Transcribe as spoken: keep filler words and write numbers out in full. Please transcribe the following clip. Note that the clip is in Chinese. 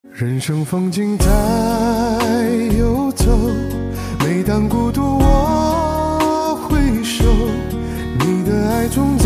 人生风景在游走，每当孤独我回首，你的爱终